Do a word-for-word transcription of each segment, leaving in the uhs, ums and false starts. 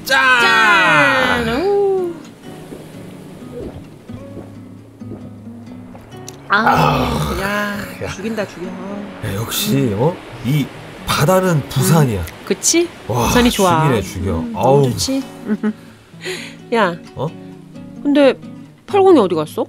짠! 오. 아, 아, 야, 야. 죽인다 죽여. 야, 역시 어? 이 바다는 부산이야. 음, 그치? 와, 부산이 좋아. 죽이네 죽여. 음, 아우. 너무 좋지? 야, 어? 근데 팔공이 어디 갔어?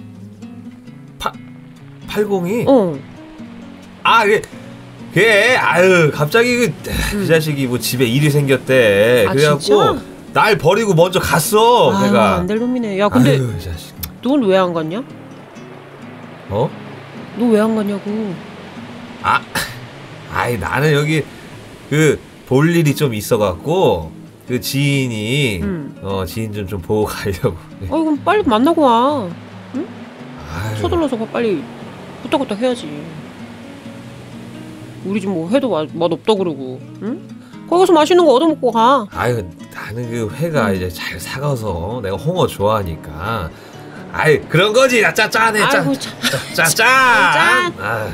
팔공이? 어. 아, 그게, 그게 아유, 갑자기 그, 그 음. 자식이 뭐 집에 일이 생겼대. 아, 그래갖고 진짜? 날 버리고 먼저 갔어. 아유, 걔가. 안 될 놈이네. 야, 근데 아유, 이 자식. 넌 왜 안 갔냐? 어? 너 왜 안 갔냐고. 아, 아이 나는 여기 그 볼 일이 좀 있어갖고 그 지인이 음. 어 지인 좀 좀 보고 가려고. 아, 그럼 빨리 만나고 와. 아유. 서둘러서 빨리 후딱후딱 해야지. 우리 집 뭐 회도 맛, 맛 없다 그러고, 응? 거기서 맛있는 거 얻어먹고 가. 아유, 나는 그 회가 음. 이제 잘 사가서 내가 홍어 좋아하니까. 아이 그런 거지. 짜 짠해 짠. 아이고, 참. 짜 짠. 짠. 아,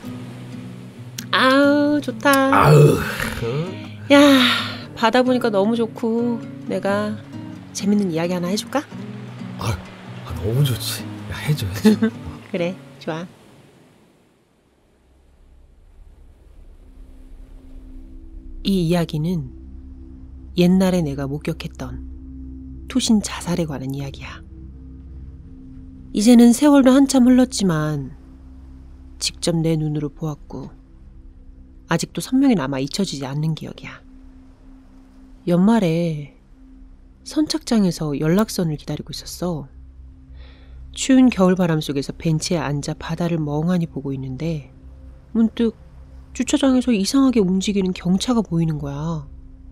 아우, 좋다. 아우. 야, 바다 보니까 너무 좋고 내가 재밌는 이야기 하나 해줄까? 아, 아 너무 좋지. 야, 해줘 해줘. 그래, 좋아. 이 이야기는 옛날에 내가 목격했던 투신 자살에 관한 이야기야. 이제는 세월도 한참 흘렀지만 직접 내 눈으로 보았고 아직도 선명히 남아 잊혀지지 않는 기억이야. 연말에 선착장에서 연락선을 기다리고 있었어. 추운 겨울바람 속에서 벤치에 앉아 바다를 멍하니 보고 있는데 문득 주차장에서 이상하게 움직이는 경차가 보이는 거야.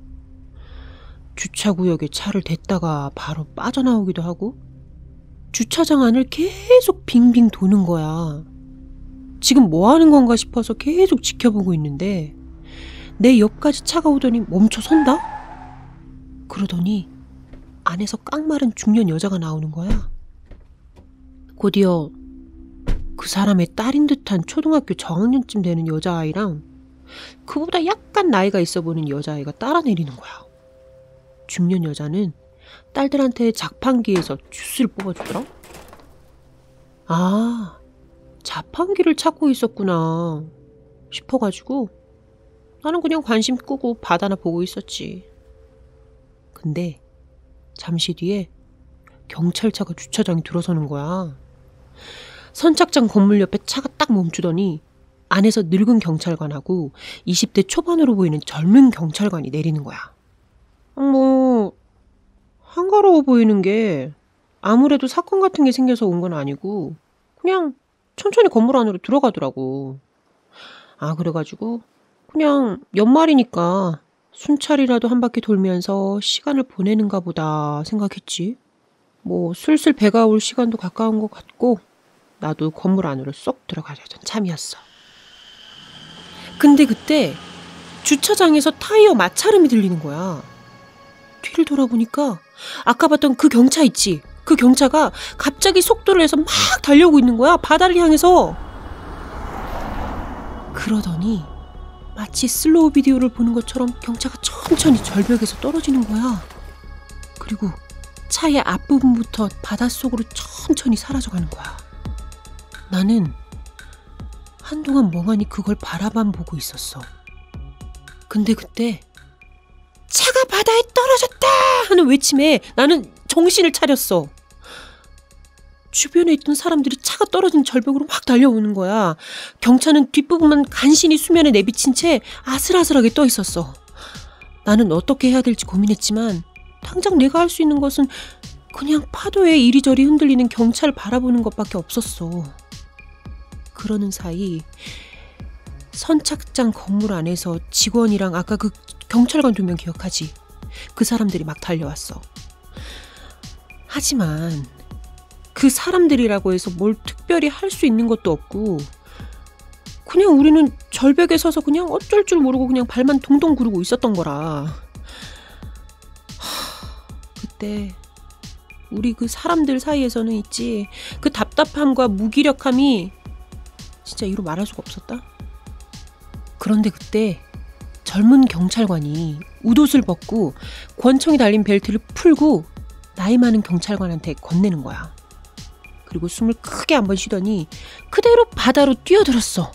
주차구역에 차를 댔다가 바로 빠져나오기도 하고 주차장 안을 계속 빙빙 도는 거야. 지금 뭐 하는 건가 싶어서 계속 지켜보고 있는데 내 옆까지 차가 오더니 멈춰 선다? 그러더니 안에서 깡마른 중년 여자가 나오는 거야. 곧이어 그 사람의 딸인 듯한 초등학교 저학년쯤 되는 여자아이랑 그보다 약간 나이가 있어 보이는 여자아이가 따라 내리는 거야. 중년 여자는 딸들한테 자판기에서 주스를 뽑아주더라. 아, 자판기를 찾고 있었구나 싶어가지고 나는 그냥 관심 끄고 바다나 보고 있었지. 근데 잠시 뒤에 경찰차가 주차장에 들어서는 거야. 선착장 건물 옆에 차가 딱 멈추더니 안에서 늙은 경찰관하고 이십 대 초반으로 보이는 젊은 경찰관이 내리는 거야. 뭐 한가로워 보이는 게 아무래도 사건 같은 게 생겨서 온 건 아니고 그냥 천천히 건물 안으로 들어가더라고. 아, 그래가지고 그냥 연말이니까 순찰이라도 한 바퀴 돌면서 시간을 보내는가 보다 생각했지. 뭐 슬슬 배가 올 시간도 가까운 것 같고 나도 건물 안으로 쏙 들어가려던 참이었어. 근데 그때 주차장에서 타이어 마찰음이 들리는 거야. 뒤를 돌아보니까 아까 봤던 그 경차 있지? 그 경차가 갑자기 속도를 내서 막 달려오고 있는 거야. 바다를 향해서. 그러더니 마치 슬로우 비디오를 보는 것처럼 경차가 천천히 절벽에서 떨어지는 거야. 그리고 차의 앞부분부터 바닷속으로 천천히 사라져가는 거야. 나는 한동안 멍하니 그걸 바라만 보고 있었어. 근데 그때 차가 바다에 떨어졌다 하는 외침에 나는 정신을 차렸어. 주변에 있던 사람들이 차가 떨어진 절벽으로 막 달려오는 거야. 경차는 뒷부분만 간신히 수면에 내비친 채 아슬아슬하게 떠 있었어. 나는 어떻게 해야 될지 고민했지만 당장 내가 할 수 있는 것은 그냥 파도에 이리저리 흔들리는 경차를 바라보는 것밖에 없었어. 그러는 사이 선착장 건물 안에서 직원이랑 아까 그 경찰관 두 명 기억하지? 그 사람들이 막 달려왔어. 하지만 그 사람들이라고 해서 뭘 특별히 할 수 있는 것도 없고 그냥 우리는 절벽에 서서 그냥 어쩔 줄 모르고 그냥 발만 동동 구르고 있었던 거라. 하, 그때 우리 그 사람들 사이에서는 있지 그 답답함과 무기력함이 진짜 이루 말할 수가 없었다. 그런데 그때 젊은 경찰관이 웃옷을 벗고 권총이 달린 벨트를 풀고 나이 많은 경찰관한테 건네는 거야. 그리고 숨을 크게 한번 쉬더니 그대로 바다로 뛰어들었어.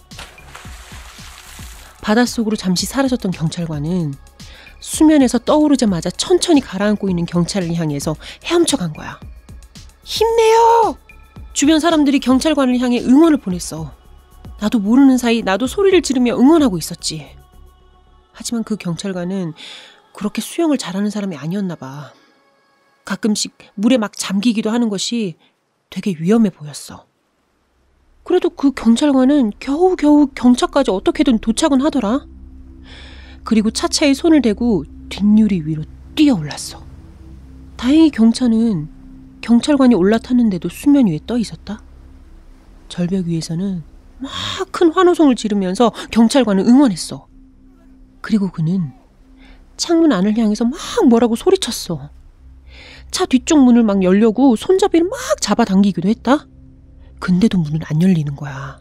바닷속으로 잠시 사라졌던 경찰관은 수면에서 떠오르자마자 천천히 가라앉고 있는 경찰을 향해서 헤엄쳐 간 거야. 힘내요! 주변 사람들이 경찰관을 향해 응원을 보냈어. 나도 모르는 사이 나도 소리를 지르며 응원하고 있었지. 하지만 그 경찰관은 그렇게 수영을 잘하는 사람이 아니었나 봐. 가끔씩 물에 막 잠기기도 하는 것이 되게 위험해 보였어. 그래도 그 경찰관은 겨우겨우 경차까지 어떻게든 도착은 하더라. 그리고 차차에 손을 대고 뒷유리 위로 뛰어올랐어. 다행히 경차는 경찰관이 올라탔는데도 수면 위에 떠 있었다. 절벽 위에서는 막 큰 환호성을 지르면서 경찰관을 응원했어. 그리고 그는 창문 안을 향해서 막 뭐라고 소리쳤어. 차 뒤쪽 문을 막 열려고 손잡이를 막 잡아당기기도 했다. 근데도 문은 안 열리는 거야.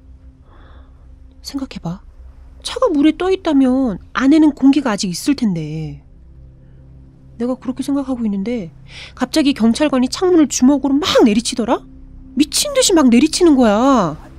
생각해봐. 차가 물에 떠 있다면 안에는 공기가 아직 있을 텐데. 내가 그렇게 생각하고 있는데 갑자기 경찰관이 창문을 주먹으로 막 내리치더라? 미친 듯이 막 내리치는 거야.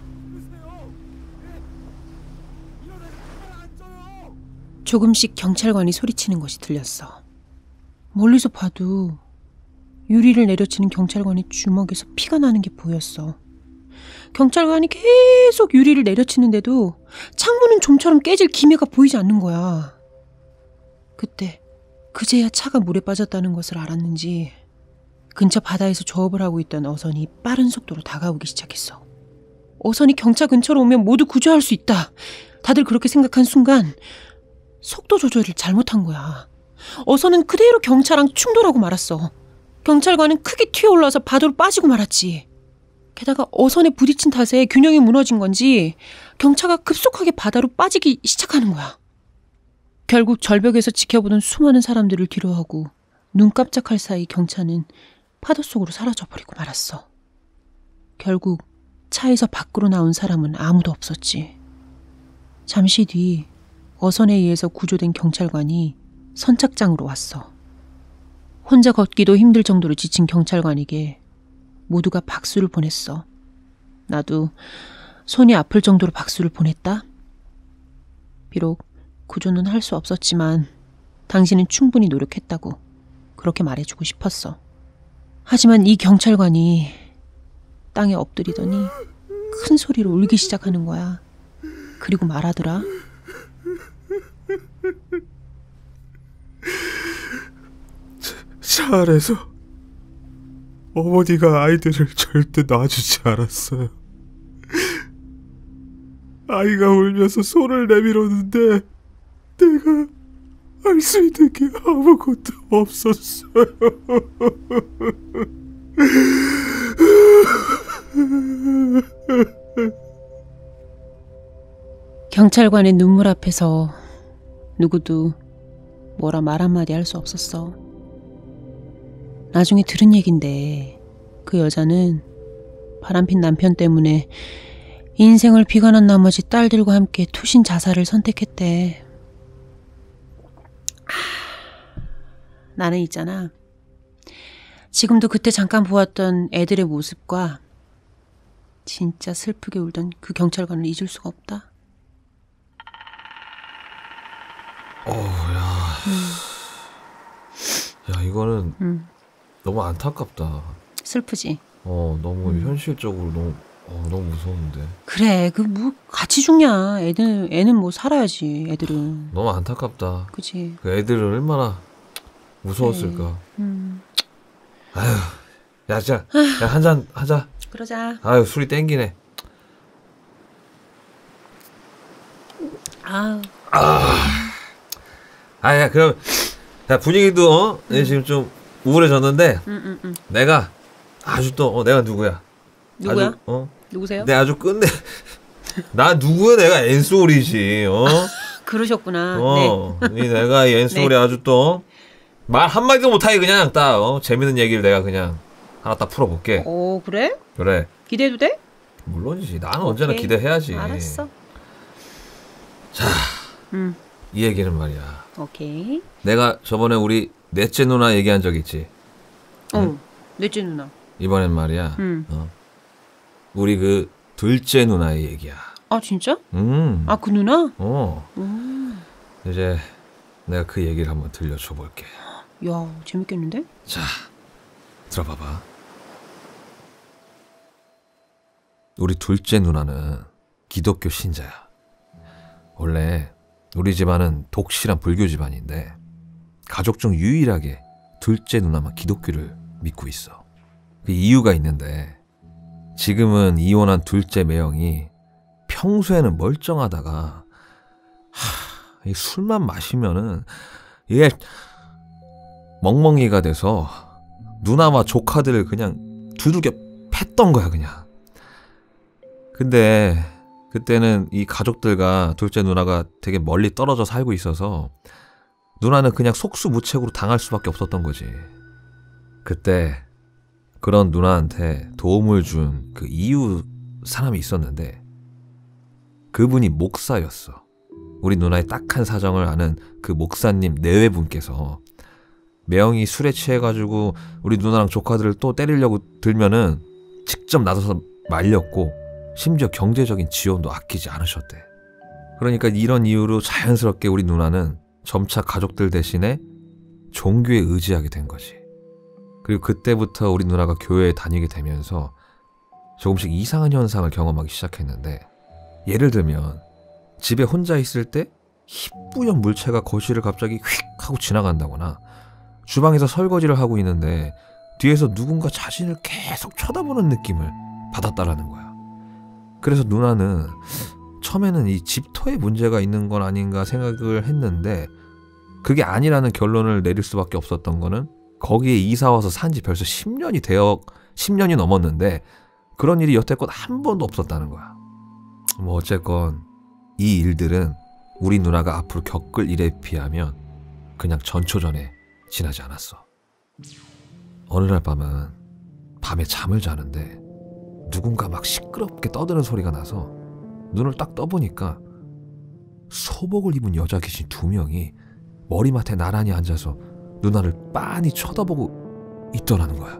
조금씩 경찰관이 소리치는 것이 들렸어. 멀리서 봐도 유리를 내려치는 경찰관의 주먹에서 피가 나는 게 보였어. 경찰관이 계속 유리를 내려치는데도 창문은 좀처럼 깨질 기미가 보이지 않는 거야. 그때 그제야 차가 물에 빠졌다는 것을 알았는지 근처 바다에서 조업을 하고 있던 어선이 빠른 속도로 다가오기 시작했어. 어선이 경차 근처로 오면 모두 구조할 수 있다. 다들 그렇게 생각한 순간 속도 조절을 잘못한 거야. 어선은 그대로 경차랑 충돌하고 말았어. 경찰관은 크게 튀어올라서 바다로 빠지고 말았지. 게다가 어선에 부딪힌 탓에 균형이 무너진 건지 경차가 급속하게 바다로 빠지기 시작하는 거야. 결국 절벽에서 지켜보던 수많은 사람들을 뒤로하고 눈 깜짝할 사이 경차는 파도 속으로 사라져버리고 말았어. 결국 차에서 밖으로 나온 사람은 아무도 없었지. 잠시 뒤 어선에 의해서 구조된 경찰관이 선착장으로 왔어. 혼자 걷기도 힘들 정도로 지친 경찰관에게 모두가 박수를 보냈어. 나도 손이 아플 정도로 박수를 보냈다. 비록 구조는 할 수 없었지만 당신은 충분히 노력했다고 그렇게 말해주고 싶었어. 하지만 이 경찰관이 땅에 엎드리더니 큰 소리로 울기 시작하는 거야. 그리고 말하더라. 차 안에서 어머니가 아이들을 절대 놔주지 않았어요. 아이가 울면서 손을 내밀었는데 내가 할 수 있는 게 아무것도 없었어요. 경찰관의 눈물 앞에서 누구도 뭐라 말 한마디 할 수 없었어. 나중에 들은 얘긴데 그 여자는 바람핀 남편 때문에 인생을 비관한 나머지 딸들과 함께 투신 자살을 선택했대. 하, 나는 있잖아. 지금도 그때 잠깐 보았던 애들의 모습과 진짜 슬프게 울던 그 경찰관을 잊을 수가 없다. 어, 야, 음. 야 이거는 음. 너무 안타깝다. 슬프지. 어, 너무 음. 현실적으로 너무 어, 너무 무서운데. 그래, 그 뭐 같이 죽냐? 애들 애는 뭐 살아야지. 애들은. 너무 안타깝다. 그치. 그 애들은 얼마나 무서웠을까. 그래. 음. 아휴, 야, 자, 야, 한 잔 하자. 그러자. 아유, 술이 땡기네. 아. 아, 아야, 그럼, 야, 분위기도, 어? 음. 지금 좀 우울해졌는데, 음, 음, 음. 내가 아주 또, 어, 내가 누구야? 누구야? 아주, 어? 누구세요? 내가 아주 끝내. 나 누구야? 내가 엔소리지, 어? 그러셨구나. 어, 네. 이 내가 이 엔소리 네. 아주 또, 말 한마디도 못하게 그냥 딱, 어? 재밌는 얘기를 내가 그냥 하나 딱 풀어볼게. 오, 그래? 그래. 기대해도 돼? 물론이지. 나는 오케이. 언제나 기대해야지. 알았어. 자, 음. 이 얘기는 말이야. 오케이. 내가 저번에 우리 넷째 누나 얘기한 적 있지? 어, 넷째 누나. 이번엔 말이야. 응. 어. 우리 그 둘째 누나의 얘기야. 아, 진짜? 음. 아, 그 누나? 어. 음. 이제 내가 그 얘기를 한번 들려줘 볼게. 야, 재밌겠는데? 자, 들어봐봐. 우리 둘째 누나는 기독교 신자야. 원래 우리 집안은 독실한 불교 집안인데 가족 중 유일하게 둘째 누나만 기독교를 믿고 있어. 그 이유가 있는데 지금은 이혼한 둘째 매형이 평소에는 멀쩡하다가 하, 이 술만 마시면은 이게 멍멍이가 돼서 누나와 조카들을 그냥 두들겨 팼던 거야 그냥. 근데 그때는 이 가족들과 둘째 누나가 되게 멀리 떨어져 살고 있어서 누나는 그냥 속수무책으로 당할 수밖에 없었던 거지. 그때 그런 누나한테 도움을 준 그 이웃 사람이 있었는데 그분이 목사였어. 우리 누나의 딱한 사정을 아는 그 목사님 내외분께서 매형이 술에 취해가지고 우리 누나랑 조카들을 또 때리려고 들면은 직접 나서서 말렸고 심지어 경제적인 지원도 아끼지 않으셨대. 그러니까 이런 이유로 자연스럽게 우리 누나는 점차 가족들 대신에 종교에 의지하게 된 거지. 그리고 그때부터 우리 누나가 교회에 다니게 되면서 조금씩 이상한 현상을 경험하기 시작했는데, 예를 들면 집에 혼자 있을 때 희뿌연 물체가 거실을 갑자기 휙 하고 지나간다거나, 주방에서 설거지를 하고 있는데 뒤에서 누군가 자신을 계속 쳐다보는 느낌을 받았다라는 거야. 그래서 누나는 처음에는 이 집터에 문제가 있는 건 아닌가 생각을 했는데, 그게 아니라는 결론을 내릴 수밖에 없었던 거는 거기에 이사와서 산지 벌써 십 년이 되어 십 년이 넘었는데 그런 일이 여태껏 한 번도 없었다는 거야. 뭐 어쨌건 이 일들은 우리 누나가 앞으로 겪을 일에 비하면 그냥 전초전에 지나지 않았어. 어느 날 밤은 밤에 잠을 자는데 누군가 막 시끄럽게 떠드는 소리가 나서 눈을 딱 떠보니까 소복을 입은 여자 귀신 두 명이 머리맡에 나란히 앉아서 누나를 빤히 쳐다보고 있더라는 거야.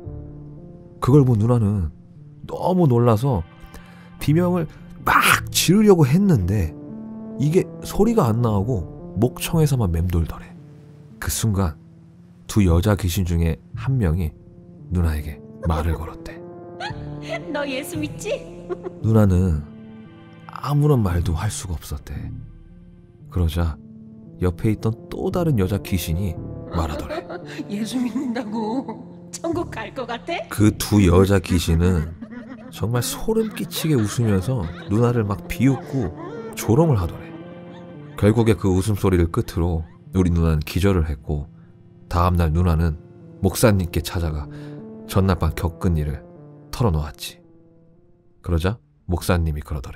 그걸 본 누나는 너무 놀라서 비명을 막 지르려고 했는데 이게 소리가 안 나오고 목청에서만 맴돌더래. 그 순간 두 여자 귀신 중에 한 명이 누나에게 말을 걸었대. 너 예수 믿지? 누나는 아무런 말도 할 수가 없었대. 그러자 옆에 있던 또 다른 여자 귀신이 말하더래. 예수 믿는다고 천국 갈 것 같아? 그 두 여자 귀신은 정말 소름 끼치게 웃으면서 누나를 막 비웃고 조롱을 하더래. 결국에 그 웃음소리를 끝으로 우리 누나는 기절을 했고, 다음날 누나는 목사님께 찾아가 전날 밤 겪은 일을 털어놓았지. 그러자 목사님이 그러더래.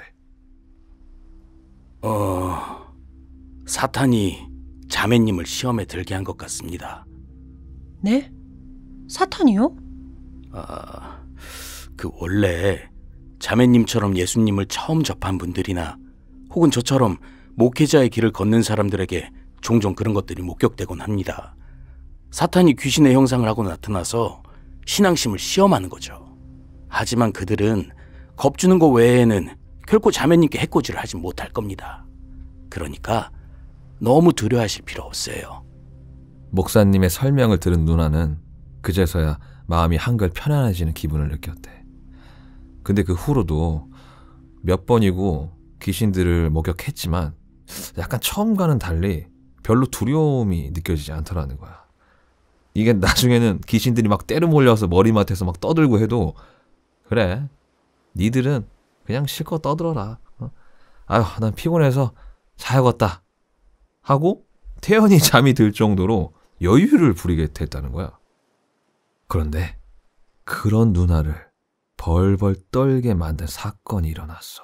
어... 사탄이 자매님을 시험에 들게 한 것 같습니다. 네? 사탄이요? 아... 그 원래 자매님처럼 예수님을 처음 접한 분들이나 혹은 저처럼 목회자의 길을 걷는 사람들에게 종종 그런 것들이 목격되곤 합니다. 사탄이 귀신의 형상을 하고 나타나서 신앙심을 시험하는 거죠. 하지만 그들은 겁주는 것 외에는 결코 자매님께 해코지를 하지 못할 겁니다. 그러니까 너무 두려워하실 필요 없어요. 목사님의 설명을 들은 누나는 그제서야 마음이 한결 편안해지는 기분을 느꼈대. 근데 그 후로도 몇 번이고 귀신들을 목격했지만 약간 처음과는 달리 별로 두려움이 느껴지지 않더라는 거야. 이게 나중에는 귀신들이 막 때려 몰려서 머리맡에서 막 떠들고 해도, 그래, 니들은 그냥 실컷 떠들어라. 어? 아유, 난 피곤해서 자야겠다 하고 태연히 잠이 들 정도로 여유를 부리게 됐다는 거야. 그런데 그런 누나를 벌벌 떨게 만든 사건이 일어났어.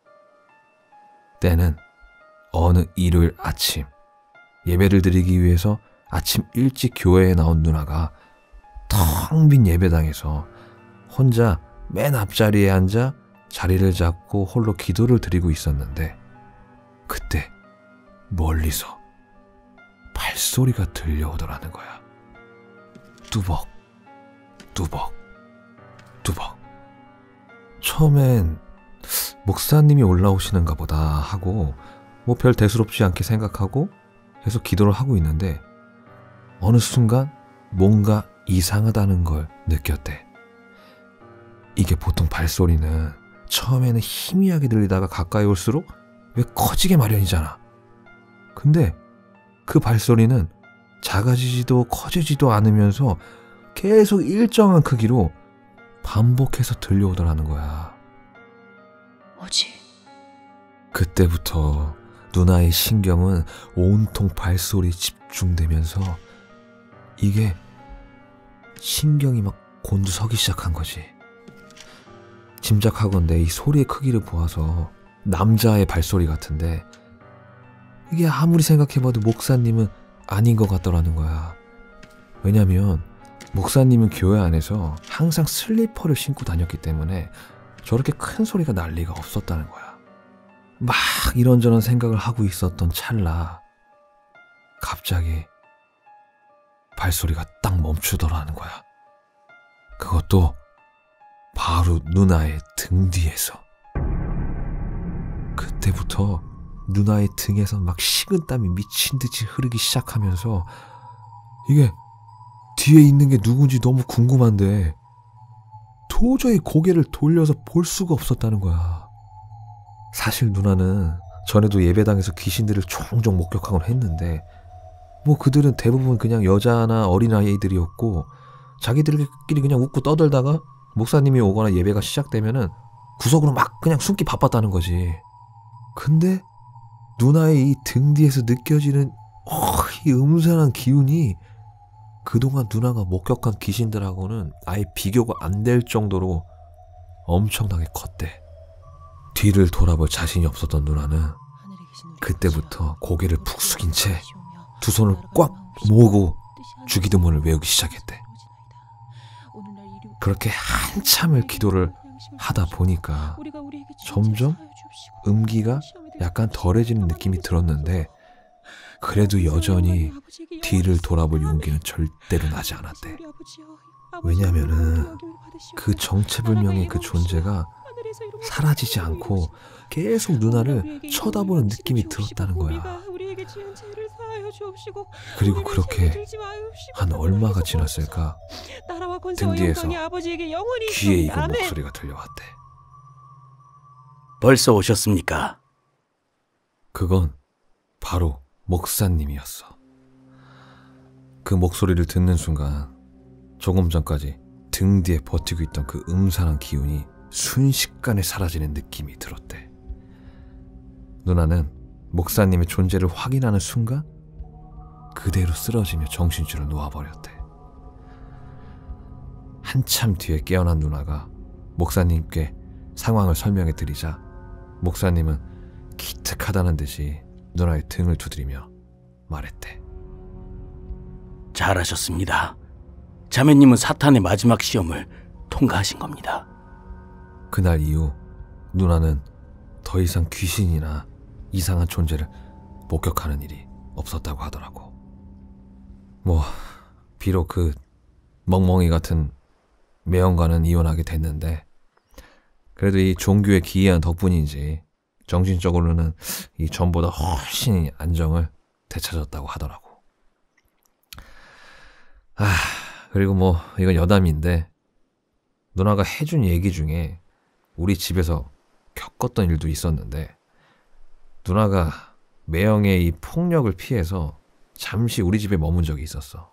때는 어느 일요일 아침, 예배를 드리기 위해서 아침 일찍 교회에 나온 누나가 텅 빈 예배당에서 혼자 맨 앞자리에 앉아 자리를 잡고 홀로 기도를 드리고 있었는데, 그때 멀리서 발소리가 들려오더라는 거야. 뚜벅, 뚜벅, 뚜벅. 처음엔 목사님이 올라오시는가 보다 하고 뭐 별 대수롭지 않게 생각하고 계속 기도를 하고 있는데 어느 순간 뭔가 이상하다는 걸 느꼈대. 이게 보통 발소리는 처음에는 희미하게 들리다가 가까이 올수록 왜 커지게 마련이잖아. 근데 그 발소리는 작아지지도 커지지도 않으면서 계속 일정한 크기로 반복해서 들려오더라는 거야. 뭐지? 그때부터 누나의 신경은 온통 발소리에 집중되면서 이게 신경이 막 곤두서기 시작한 거지. 짐작하건대 이 소리의 크기를 보아서 남자의 발소리 같은데 이게 아무리 생각해봐도 목사님은 아닌 것 같더라는 거야. 왜냐면 목사님은 교회 안에서 항상 슬리퍼를 신고 다녔기 때문에 저렇게 큰 소리가 날 리가 없었다는 거야. 막 이런저런 생각을 하고 있었던 찰나 갑자기 발소리가 딱 멈추더라는 거야. 그것도 바로 누나의 등 뒤에서. 그때부터 누나의 등에서 막 식은땀이 미친 듯이 흐르기 시작하면서 이게 뒤에 있는 게 누군지 너무 궁금한데 도저히 고개를 돌려서 볼 수가 없었다는 거야. 사실 누나는 전에도 예배당에서 귀신들을 종종 목격하곤 했는데 뭐 그들은 대부분 그냥 여자나 어린아이들이었고 자기들끼리 그냥 웃고 떠들다가 목사님이 오거나 예배가 시작되면은 구석으로 막 그냥 숨기 바빴다는 거지. 근데 누나의 이 등 뒤에서 느껴지는 어, 이 음산한 기운이 그동안 누나가 목격한 귀신들하고는 아예 비교가 안 될 정도로 엄청나게 컸대. 뒤를 돌아볼 자신이 없었던 누나는 그때부터 고개를 푹 숙인 채 두 손을 꽉 모으고 주기도문을 외우기 시작했대. 그렇게 한참을 기도를 하다 보니까 점점 음기가 약간 덜해지는 느낌이 들었는데 그래도 여전히 뒤를 돌아볼 용기는 절대로 나지 않았대. 왜냐면은 그 정체불명의 그 존재가 사라지지 않고 계속 누나를 쳐다보는 느낌이 들었다는 거야. 그리고 그렇게 한 얼마가 지났을까 등 뒤에서 귀에 익은 목소리가 들려왔대. 벌써 오셨습니까? 그건 바로 목사님이었어. 그 목소리를 듣는 순간 조금 전까지 등 뒤에 버티고 있던 그 음산한 기운이 순식간에 사라지는 느낌이 들었대. 누나는 목사님의 존재를 확인하는 순간 그대로 쓰러지며 정신줄을 놓아버렸대. 한참 뒤에 깨어난 누나가 목사님께 상황을 설명해 드리자 목사님은 기특하다는 듯이 누나의 등을 두드리며 말했대. 잘하셨습니다. 자매님은 사탄의 마지막 시험을 통과하신 겁니다. 그날 이후 누나는 더 이상 귀신이나 이상한 존재를 목격하는 일이 없었다고 하더라고. 뭐 비록 그 멍멍이 같은 매형과는 이혼하게 됐는데 그래도 이 종교의 기이한 덕분인지 정신적으로는 이 전보다 훨씬 안정을 되찾았다고 하더라고. 아, 그리고 뭐 이건 여담인데 누나가 해준 얘기 중에 우리 집에서 겪었던 일도 있었는데 누나가 매형의 이 폭력을 피해서 잠시 우리 집에 머문 적이 있었어.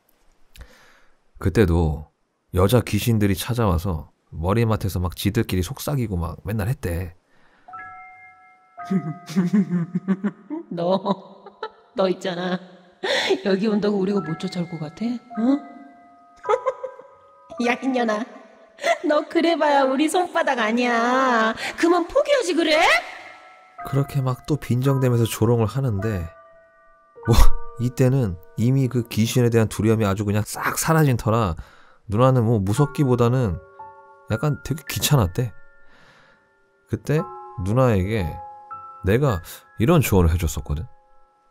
그때도 여자 귀신들이 찾아와서 머리맡에서 막 지들끼리 속삭이고 막 맨날 했대. 너, 너 있잖아. 여기 온다고 우리가 못 쫓아올 것 같아? 어? 야, 이년아. 너 그래봐야 우리 손바닥 아니야. 그만 포기하지 그래? 그렇게 막 또 빈정대면서 조롱을 하는데 뭐 이때는 이미 그 귀신에 대한 두려움이 아주 그냥 싹 사라진 터라 누나는 뭐 무섭기보다는 약간 되게 귀찮았대. 그때 누나에게 내가 이런 조언을 해줬었거든.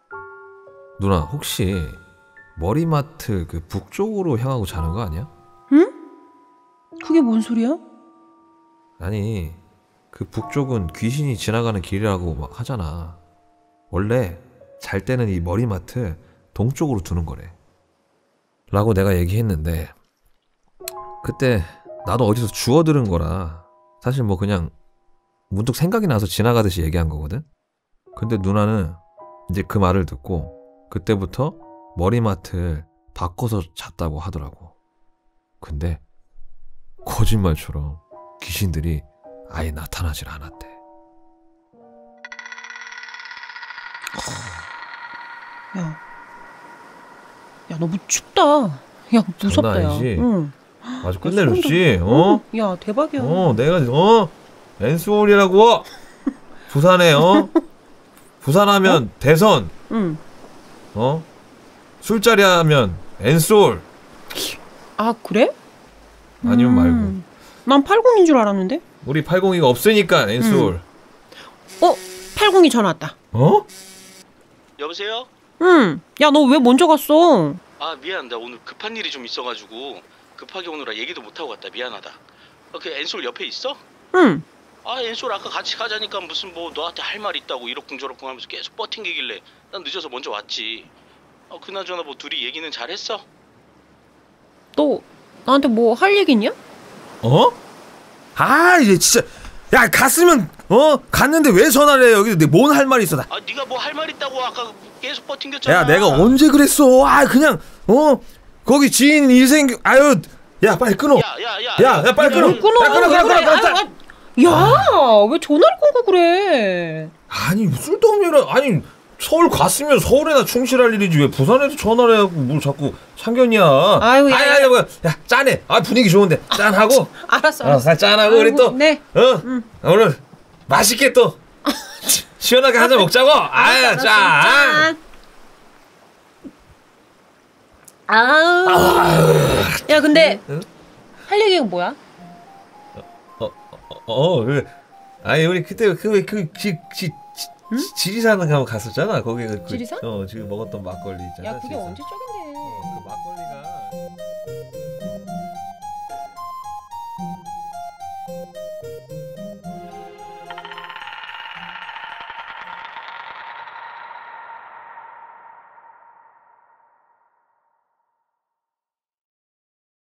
누나 혹시 머리맡을 그 북쪽으로 향하고 자는 거 아니야? 응? 그게 뭔 소리야? 아니 그 북쪽은 귀신이 지나가는 길이라고 막 하잖아. 원래 잘 때는 이 머리맡을 동쪽으로 두는 거래 라고 내가 얘기했는데, 그때 나도 어디서 주워 들은 거라 사실 뭐 그냥 문득 생각이 나서 지나가듯이 얘기한 거거든. 근데 누나는 이제 그 말을 듣고 그때부터 머리맡을 바꿔서 잤다고 하더라고. 근데 거짓말처럼 귀신들이 아예 나타나질 않았대. 야, 야 너무 춥다. 야 무섭다. 야. 아니지? 응. 아주 끝내줬지. 어? 야 대박이야. 어, 내가 어 엔소울이라고. 부산에 어 부산하면 어? 대선. 응. 어 술자리 하면 엔소울. 아 그래? 아니면 음. 말고. 난 팔공인 줄 알았는데. 우리 팔공이가 없으니까 엔소울. 응. 어 팔공이 전화 왔다. 어? 여보세요? 응. 야 너 왜 먼저 갔어? 아 미안, 나 오늘 급한 일이 좀 있어가지고 급하게 오느라 얘기도 못하고 갔다. 미안하다. 아, 그 엔솔 옆에 있어? 응. 아 엔솔 아까 같이 가자니까 무슨 뭐 너한테 할 말 있다고 이러쿵저러쿵 하면서 계속 버팅기길래 난 늦어서 먼저 왔지. 아 그나저나 뭐 둘이 얘기는 잘했어? 너 나한테 뭐 할 얘기 있냐? 어? 아 이제 진짜 야 갔으면 어 갔는데 왜 전화를 해? 여기 뭔 할 말이 있어? 나. 아 네가 뭐 할 말 있다고 아까 계속 버팅겼잖아. 야 내가 언제 그랬어? 아 그냥 어 거기 지인 일 생겨. 아유 야 빨리 끊어. 야야야 야, 야 빨리 끊어. 왜 끊어? 야 끊어 끊어 끊어. 끊어, 끊어. 야, 왜 전화를 끊고 그래? 아니 쓸데없는 일. 아니 서울 갔으면 서울에나 충실할 일이지 왜 부산에도 전화를 해갖고 뭘 자꾸 참견이야. 아이고, 야, 아니 아니 뭐야. 야 짠해. 아 분위기 좋은데 짠하고. 알았어. 어, 알았어. 짠하고 우리 또. 네. 어 응. 오늘 맛있게 또 시원하게 한잔 먹자고. 아야 짠. 아우. 야 근데 응? 할 얘기가 뭐야? 어, 그, 아니 우리 그때 그그지 지 지리산 가면 갔었잖아. 거기 그, 지리산? 어 지금 먹었던 막걸리 있잖아. 야 그게 지리산. 언제 적인